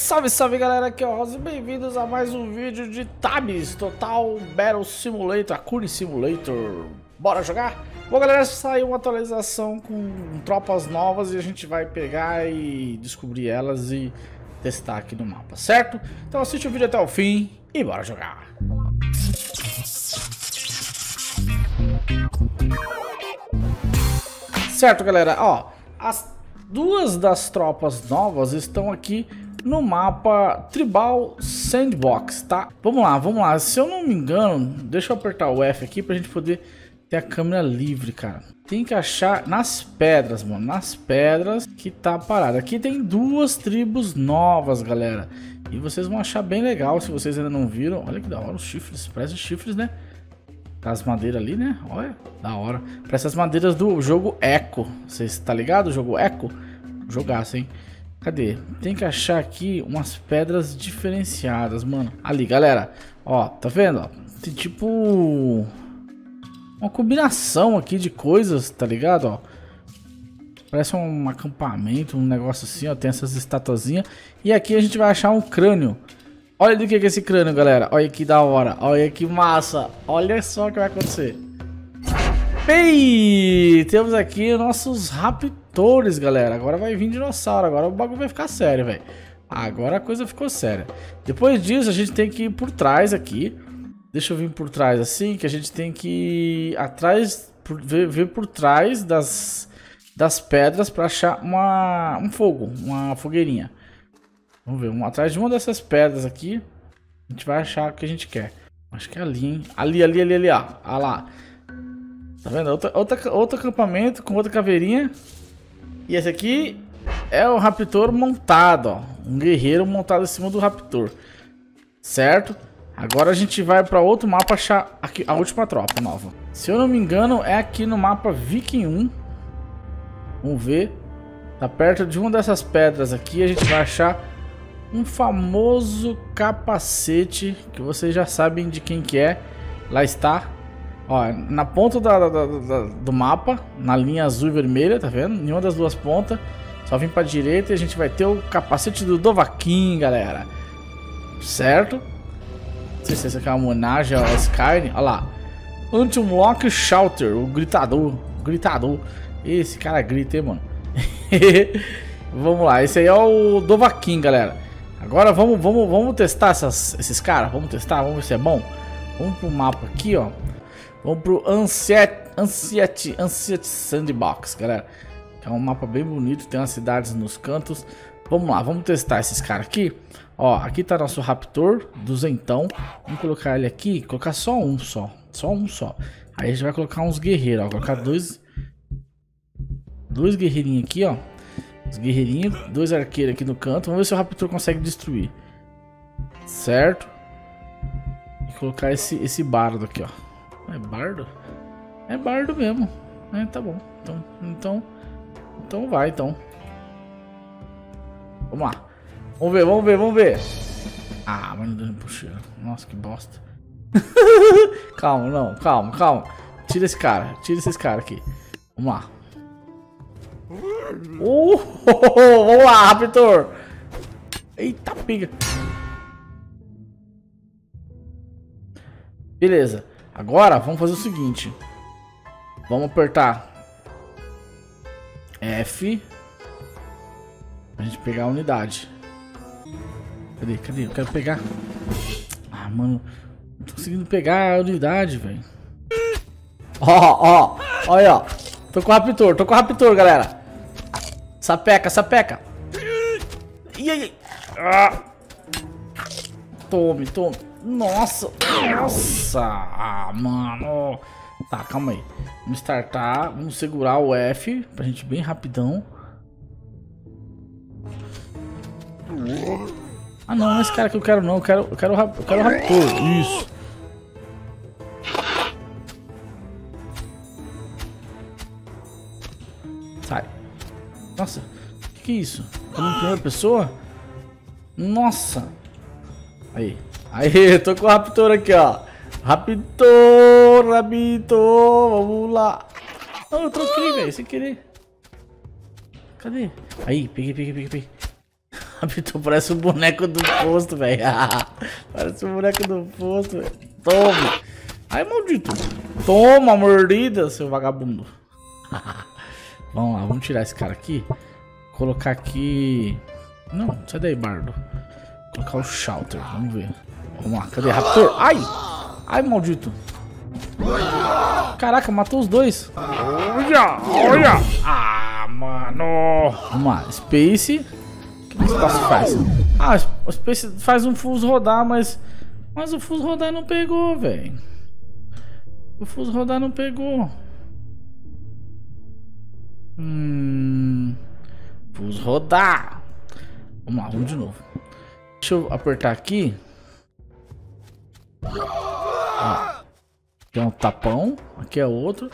Salve, salve galera, aqui é o Rosa, bem-vindos a mais um vídeo de Tabs Total Battle Simulator, a Cune Simulator. Bora jogar? Bom galera, saiu uma atualização com tropas novas e a gente vai pegar e descobrir elas e testar aqui no mapa, certo? Então assiste o vídeo até o fim e bora jogar. Certo galera, ó, as duas das tropas novas estão aqui no mapa Tribal Sandbox, tá? Vamos lá. Se eu não me engano, deixa eu apertar o F aqui pra gente poder ter a câmera livre, cara. Tem que achar nas pedras, mano. Nas pedras que tá parado. Aqui tem duas tribos novas, galera. E vocês vão achar bem legal se vocês ainda não viram. Olha que da hora os chifres. Parece chifres, né? As madeiras ali, né? Olha, da hora. Parece as madeiras do jogo Echo. Vocês tá ligado? O jogo Echo? Jogaço, hein? Cadê? Tem que achar aqui umas pedras diferenciadas, mano. Ali, galera. Ó, tá vendo? Ó, tem tipo uma combinação aqui de coisas, tá ligado? Ó, parece um acampamento, um negócio assim, ó. Tem essas estatuazinhas. E aqui a gente vai achar um crânio. Olha do que é esse crânio, galera. Olha que da hora. Olha que massa. Olha só o que vai acontecer. Ei, temos aqui nossos raptores, galera. Agora vai vir dinossauro. Agora o bagulho vai ficar sério, velho. Agora a coisa ficou séria. Depois disso, a gente tem que ir por trás aqui. Deixa eu vir por trás assim, que a gente tem que ir atrás, ver por trás das pedras para achar um fogo, uma fogueirinha. Vamos ver, atrás de uma dessas pedras aqui, a gente vai achar o que a gente quer. Acho que é ali, hein? Ali, ó. Ah lá. Tá vendo? Outro acampamento com outra caveirinha. E esse aqui é o raptor montado, ó. Um guerreiro montado em cima do raptor. Certo? Agora a gente vai para outro mapa achar aqui a última tropa nova. Se eu não me engano, é aqui no mapa Viking 1. Vamos ver. Tá perto de uma dessas pedras aqui. A gente vai achar um famoso capacete que vocês já sabem de quem que é. Lá está. Ó, na ponta do mapa, na linha azul e vermelha, tá vendo? Em uma das duas pontas. Só vim pra direita e a gente vai ter o capacete do Dovahkiin, galera. Certo? Não sei se essa aqui é uma homenagem ao Skyrim. Olha lá. Anti-Unlock Shouter, o gritador. Esse cara grita, hein, mano. Vamos lá, esse aí é o Dovahkiin, galera. Agora vamos testar esses caras. Vamos testar, vamos ver se é bom. Vamos pro mapa aqui, ó. Vamos pro Ansiety Sandbox, galera. É um mapa bem bonito, tem umas cidades nos cantos. Vamos lá, vamos testar esses caras aqui. Ó, aqui tá nosso raptor, duzentão. Vamos colocar ele aqui, colocar só um só. Aí a gente vai colocar uns guerreiros, ó. Colocar dois guerreirinhos aqui, ó. Os guerreirinhos, dois arqueiros aqui no canto. Vamos ver se o raptor consegue destruir. Certo? E colocar esse bardo aqui, ó. É bardo? É bardo mesmo. É, tá bom. Então vai, então. Vamos lá. Vamos ver. Ah, mas não deu puxeiro. Nossa, que bosta. Calma. Tira esses caras aqui. Vamos lá. Vamos lá, raptor. Eita, piga. Beleza. Agora vamos fazer o seguinte. Vamos apertar F pra gente pegar a unidade. Cadê? Eu quero pegar. Ah, mano. Não tô conseguindo pegar a unidade, velho. Ó. Olha, ó. Tô com o raptor, galera. Sapeca. Ih. Ah. Tome. Nossa. Ah, mano. Tá, calma aí. Vamos startar. Vamos segurar o F pra gente ir bem rapidão. Ah, não é esse cara que eu quero, não. Eu quero o raptor. Isso. Sai. Nossa. Que é isso? Tô em primeira pessoa? Nossa. Aí, tô com o raptor aqui, ó. Raptor, vamos lá. Não, eu troquei, velho, sem querer. Cadê? Aí, peguei. Raptor parece um boneco do posto, velho. Parece um boneco do posto, velho. Toma. Ai, maldito. Toma, mordida, seu vagabundo. Vamos lá, vamos tirar esse cara aqui. Colocar aqui... Não, sai daí, bardo. Colocar o Shouter, vamos ver. Vamos lá, cadê? Raptor? Ai! Ai, maldito. Caraca, matou os dois. Olha, olha. Ah, mano. Vamos lá, Space. O que o espaço faz? Ah, o Space faz um Fuse rodar, mas o Fuse rodar não pegou, velho. O Fuse rodar não pegou. Fuse rodar. Vamos lá, vamos de novo. Deixa eu apertar aqui. Ó. Aqui é um tapão. Aqui é outro.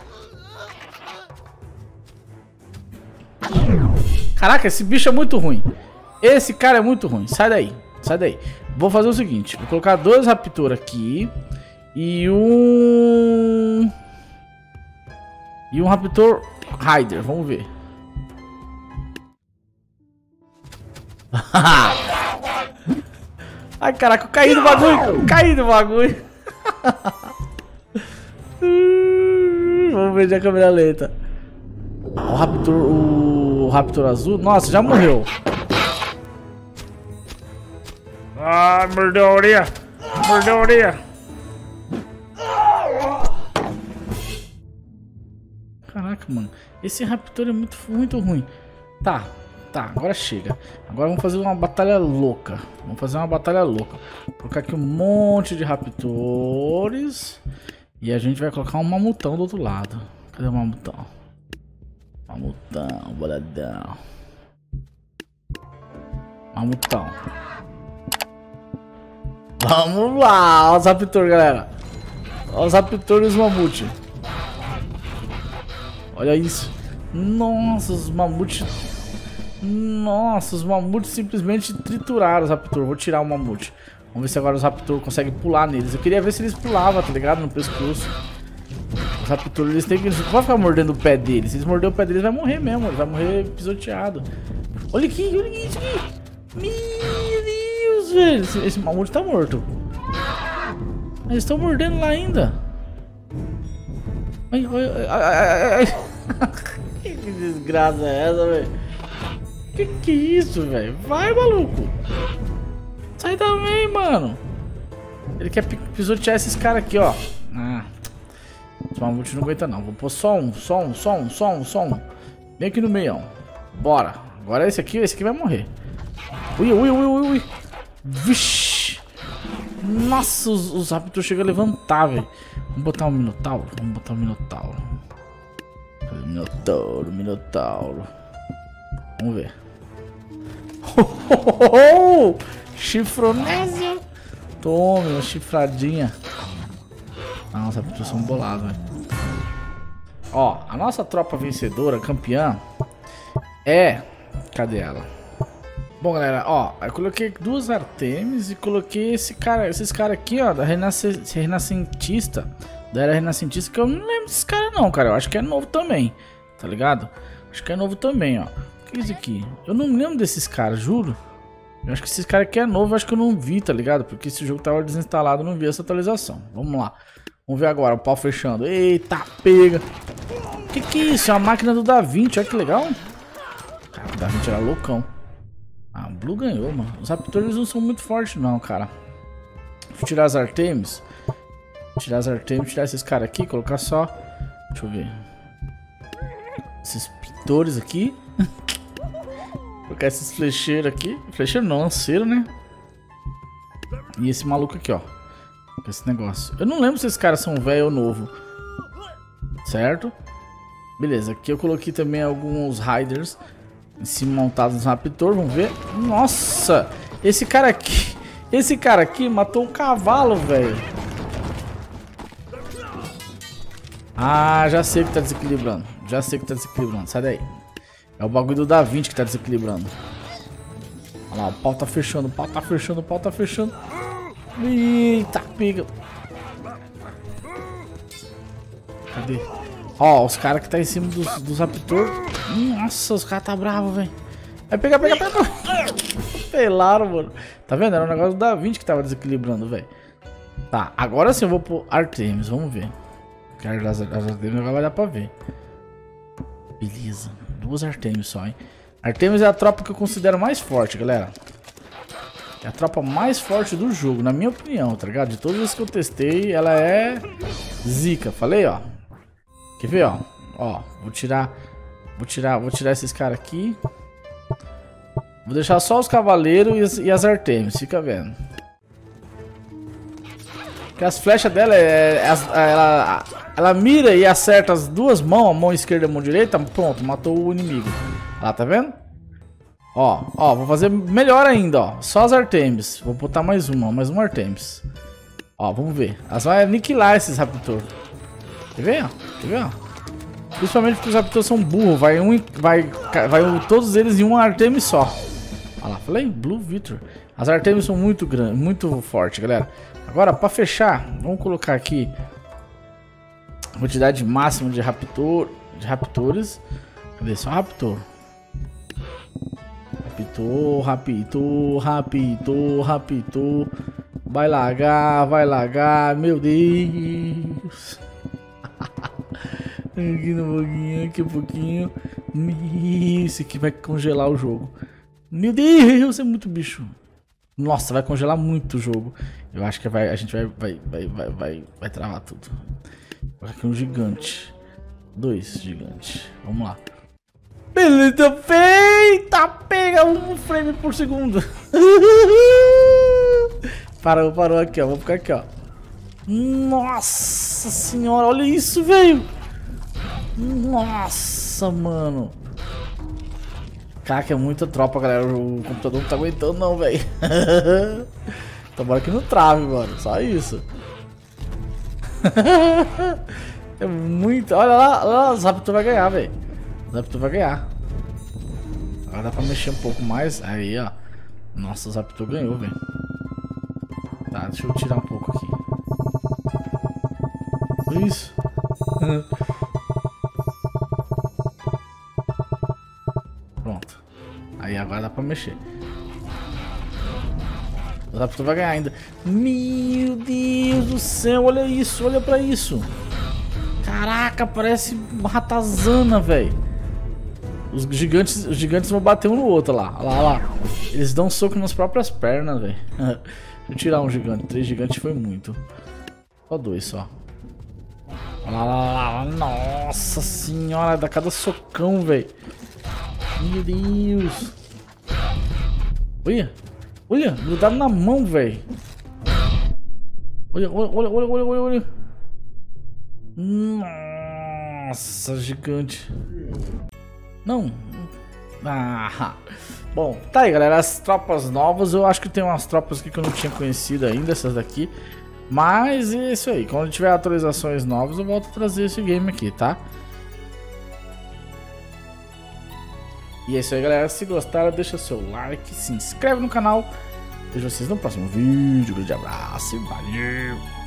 Caraca, esse bicho é muito ruim. Esse cara é muito ruim. Sai daí. Sai daí. Vou fazer o seguinte. Vou colocar 2 Raptor aqui. E um Raptor Rider. Vamos ver. Ai, caraca, eu caí no bagulho. Caí no bagulho. Vamos ver de a câmera lenta. O Raptor azul. Nossa, já morreu. Ah, mordeu a orelha. Mordeu a orelha. Caraca, mano. Esse Raptor é muito ruim. Tá, agora chega. Agora vamos fazer uma batalha louca. Vou colocar aqui um monte de Raptors. E a gente vai colocar um mamutão do outro lado. Cadê o mamutão? Mamutão, boladão. Mamutão. Vamos lá, olha os Raptor, galera. Olha os Raptor e os mamute. Olha isso. Nossa, os mamute. Nossa, os mamutes simplesmente trituraram os Raptor. Vou tirar o mamute. Vamos ver se agora os Raptor conseguem pular neles. Eu queria ver se eles pulavam, tá ligado? No pescoço. Os Raptor, eles têm que... Não vai ficar mordendo o pé deles. Se eles morderem o pé deles, vai morrer mesmo. Ele vai morrer pisoteado. Olha aqui isso aqui. Meu Deus, velho. Esse mamute tá morto. Eles estão mordendo lá ainda. Ai. Que desgraça é essa, velho? Que é isso, velho? Vai, maluco. Sai também, mano. Ele quer pisotear esses caras aqui, ó. Ah. Os mamute não aguenta não. Vou pôr só um. Bem aqui no meião. Bora. Agora esse aqui vai morrer. Ui. Vixe. Nossa, os Raptor chegam a levantar, velho. Vamos botar um Minotauro. Minotauro. Vamos ver. Chifronésio. Tome, uma chifradinha. Nossa, as são boladas, velho. Ó, a nossa tropa vencedora, campeã, é... Cadê ela? Bom, galera, ó, eu coloquei 2 Artemis e coloquei esses caras aqui, ó, da Renascentista. Da Era Renascentista, que eu não lembro desses caras não, cara. Eu acho que é novo também, tá ligado? Acho que é novo também, ó. O que é isso aqui? Eu não lembro desses caras, juro. Eu acho que esses caras aqui é novo, eu acho que eu não vi, tá ligado? Porque esse jogo tava desinstalado, eu não vi essa atualização. Vamos lá. Vamos ver agora, o pau fechando. Eita, pega. Que é isso? É uma máquina do Da Vinci, olha que legal. Cara, o Da Vinci era loucão. Ah, o Blue ganhou, mano. Os Raptors não são muito fortes não, cara. Vou tirar as Artemis. Tirar esses caras aqui, colocar só... Deixa eu ver. Esses pintores aqui. Colocar esses flecheiros aqui. Flecheiro não, lanceiro, né? E esse maluco aqui, ó. Com esse negócio. Eu não lembro se esses caras são velho ou novo. Certo? Beleza, aqui eu coloquei também alguns Riders em cima montados nos Raptor. Vamos ver. Nossa! Esse cara aqui matou um cavalo, velho. Ah, já sei que tá desequilibrando. Sai daí. É o bagulho do Da Vinci que tá desequilibrando. Olha lá, o pau tá fechando. Eita, pega. Cadê? Ó, os caras que tá em cima dos Raptor. Nossa, os caras tá bravo, velho. Vai pegar. Pelaram, mano. Tá vendo? Era um negócio do Da Vinci que tava desequilibrando, velho. Tá, agora sim eu vou pro Artemis, vamos ver. As Artemis agora vai dar pra ver. Beleza, 2 Artemis só, hein. Artemis é a tropa que eu considero mais forte, galera. É a tropa mais forte do jogo, na minha opinião, tá ligado? De todas as que eu testei, ela é zica. Falei, ó. Quer ver, ó? Ó, vou tirar esses caras aqui. Vou deixar só os cavaleiros e as Artemis, fica vendo. Porque as flechas dela ela mira e acerta as duas mãos, a mão esquerda e a mão direita, pronto, matou o inimigo. Lá, tá vendo? Ó, vou fazer melhor ainda, ó. Só as Artemis. Vou botar mais uma Artemis. Ó, vamos ver. Elas vão aniquilar esses Raptor. Quer ver, ó? Quer ver, ó? Principalmente porque os Raptors são burros. Vai todos eles em uma Artemis só. Olha lá, falei? Blue Victor. As Artemis são muito grandes, muito fortes, galera. Agora, pra fechar, vamos colocar aqui quantidade máxima de raptores. Cadê? Só Raptor. Raptor. Vai largar, meu Deus. Aqui um pouquinho. Esse aqui vai congelar o jogo. Meu Deus, é muito bicho. Nossa, vai congelar muito o jogo. Eu acho que a gente vai travar tudo. Vou aqui um gigante. 2 gigantes. Vamos lá. Beleza feita! Pega 1 frame por segundo. Parou aqui, ó. Vou ficar aqui, ó. Nossa senhora, olha isso, velho. Nossa, mano. Caraca, é muita tropa, galera. O computador não tá aguentando, não, velho. Tomara que não trave, mano. Só isso. É muito. Olha lá, o Raptor vai ganhar, velho. O Raptor vai ganhar. Agora dá pra mexer um pouco mais. Aí, ó. Nossa, o Raptor ganhou, velho. Tá, deixa eu tirar um pouco aqui. Isso. Pronto. Aí agora dá pra mexer. O Raptor vai ganhar ainda. Meu Deus do céu, olha isso, olha pra isso. Caraca, parece uma ratazana, velho. Os gigantes vão bater um no outro lá. Olha lá. Eles dão soco nas próprias pernas, velho. Deixa eu tirar um gigante. 3 gigantes foi muito. Só 2 só. Olha lá. Nossa senhora, dá cada socão, velho. Meu Deus. Olha, grudado na mão, velho. Olha. Nossa, gigante. Não. Bom, tá aí, galera. As tropas novas. Eu acho que tem umas tropas aqui que eu não tinha conhecido ainda, essas daqui. Mas é isso aí. Quando tiver atualizações novas, eu volto a trazer esse game aqui, tá? E é isso aí, galera. Se gostaram, deixa seu like, se inscreve no canal. Vejo vocês no próximo vídeo. Grande abraço e valeu!